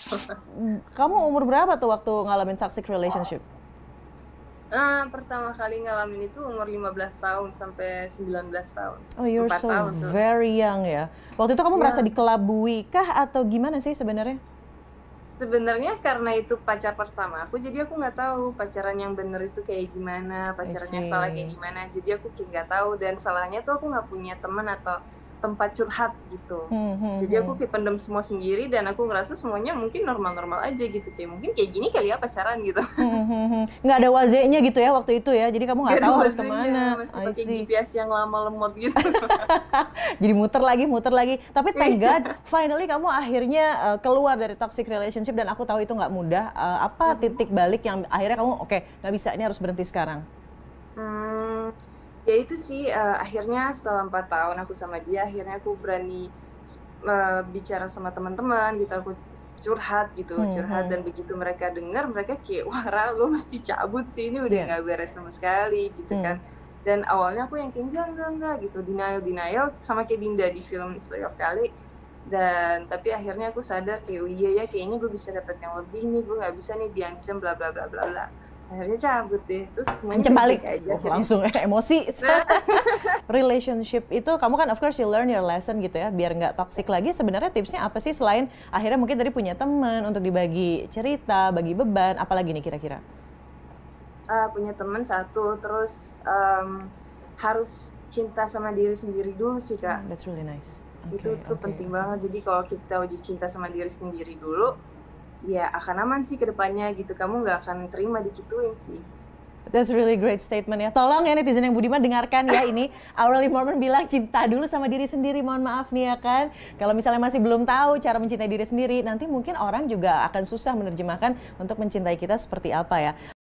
Kamu umur berapa tuh waktu ngalamin toxic relationship? Pertama kali ngalamin itu umur 15 tahun sampai 19 tahun. Oh, you're 4 so tahun tuh. very young ya. Waktu itu kamu merasa Ya, dikelabui kah atau gimana sih sebenarnya? sebenarnya karena itu pacar pertama aku, jadi aku nggak tahu pacaran yang bener itu kayak gimana, I pacaran yang salah kayak see. gimana. Jadi aku kayak nggak tahu dan salahnya tuh aku nggak punya teman atau tempat curhat gitu. Hmm, hmm, Jadi aku hmm. kayak pendem semua sendiri dan aku ngerasa semuanya mungkin normal-normal aja gitu. Kayak mungkin kayak gini kali ya pacaran gitu. Hmm, hmm, hmm. Nggak ada wazenya gitu ya waktu itu ya, jadi kamu Gak nggak ada tahu harus wazirnya, kemana. masih I pakai see. GPS yang lama lemot gitu. Jadi muter lagi, muter lagi. Tapi thank God, Iya. finally kamu akhirnya keluar dari toxic relationship dan aku tahu itu nggak mudah. Apa Mhm. titik balik yang akhirnya kamu oke nggak bisa ini harus berhenti sekarang? Hmm, ya itu sih, akhirnya setelah 4 tahun aku sama dia, akhirnya aku berani bicara sama teman-teman gitu, aku curhat gitu, Hmm, curhat hmm. dan begitu mereka dengar, mereka kayak, "Wah Ra, lu mesti cabut sih, ini udah Ya. nggak beres sama sekali," gitu kan. Hmm. Dan awalnya aku yang kayak, enggak," gitu, denial," sama kayak Dinda di film Story of Kali. Dan tapi akhirnya aku sadar kayak, "Oh iya ya, kayaknya gue bisa dapat yang lebih nih, gue nggak bisa nih diancam bla bla bla bla bla." Terus akhirnya cabut deh, terus semuanya Ancam balik. baik-baik aja Oh, akhirnya. langsung emosi. Nah, Relationship itu kamu kan of course you learn your lesson gitu ya, biar nggak toxic lagi. Sebenarnya tipsnya apa sih selain akhirnya mungkin tadi punya teman untuk dibagi cerita, bagi beban, apalagi nih kira-kira? punya teman satu, terus, harus cinta sama diri sendiri dulu sih, Oh, Kak. that's really nice. Itu Oke, tuh oke, penting oke. banget. Jadi kalau kita udah cinta sama diri sendiri dulu, ya akan aman sih ke depannya gitu, kamu nggak akan terima digituin sih. That's really great statement ya. Tolong ya netizen yang budiman dengarkan ya ini. Aureli Mormon bilang cinta dulu sama diri sendiri. Mohon maaf nih ya kan. Kalau misalnya masih belum tahu cara mencintai diri sendiri, nanti mungkin orang juga akan susah menerjemahkan untuk mencintai kita seperti apa ya.